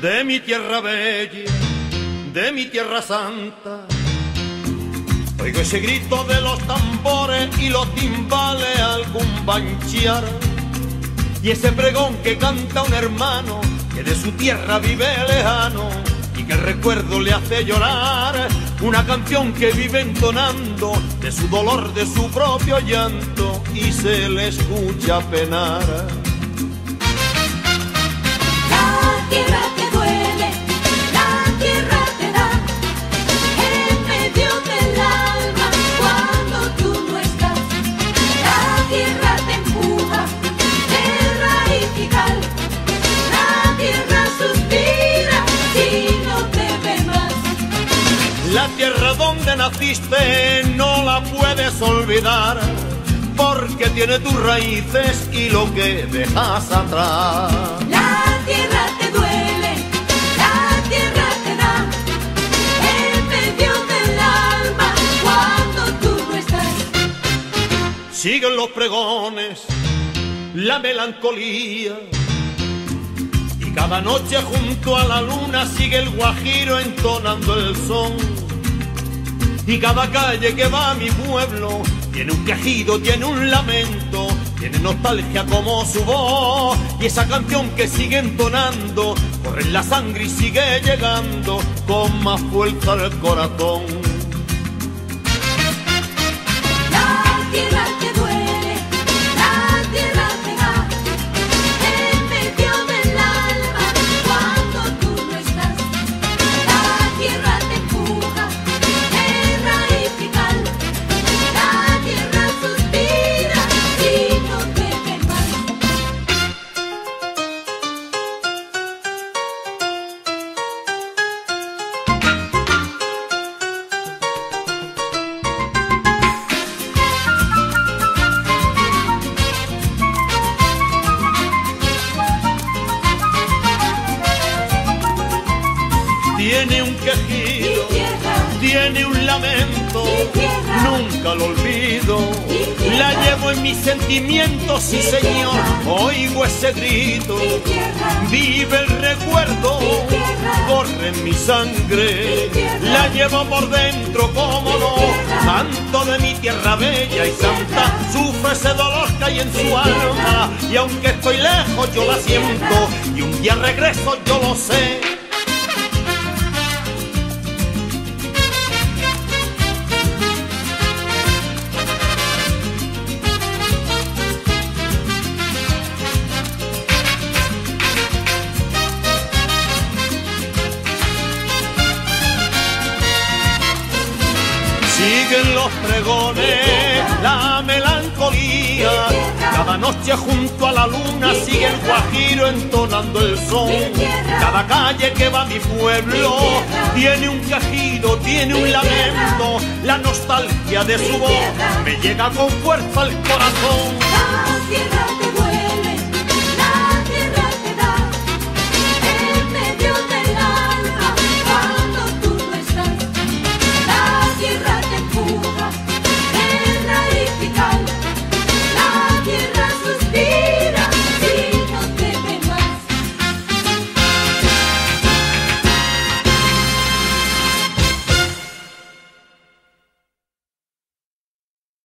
de mi tierra bella, de mi tierra santa. Oigo ese grito de los tambores y los timbales al cumbanchear, y ese pregón que canta un hermano que de su tierra vive lejano y que el recuerdo le hace llorar, una canción que vive entonando de su dolor, de su propio llanto, y se le escucha penar. La tierra te duele, la tierra te da en medio del alma cuando tú no estás. La tierra te empuja de radical, la tierra suspira si no te ve más. La tierra donde naciste no la puedes olvidar, porque tiene tus raíces y lo que dejas atrás. La tierra te duele, la tierra te da en medio del alma cuando tú no estás. Siguen los pregones, la melancolía, y cada noche junto a la luna sigue el guajiro entonando el son. Y cada calle que va a mi pueblo tiene un quejido, tiene un lamento, tiene nostalgia como su voz. Y esa canción que sigue entonando corre en la sangre y sigue llegando con más fuerza al corazón. La tierra te duele, la tierra te da en medio del alma cuando tú no estás. La tierra te empuja de radical, la tierra suspira si no te ve más. Tiene un quejido, Mi tierra, tiene un lamento, mi tierra, nunca lo olvido. mi tierra, La llevo en mis sentimientos, sí mi señor, tierra, oigo ese grito. mi tierra, Vive el recuerdo, mi tierra, corre en mi sangre, mi tierra, la llevo por dentro, cómo mi no. tierra, Canto de mi tierra bella y mi tierra, santa, sufre ese dolor que hay en mi su tierra, alma. Y aunque estoy lejos, yo la mi siento, tierra, y un día regreso, yo lo sé. Siguen los pregones, la melancolía, cada noche junto a la luna sigue el guajiro entonando el son. Cada calle que va a mi pueblo tiene un quejido, tiene un lamento, la nostalgia de su voz me llega con fuerza al corazón.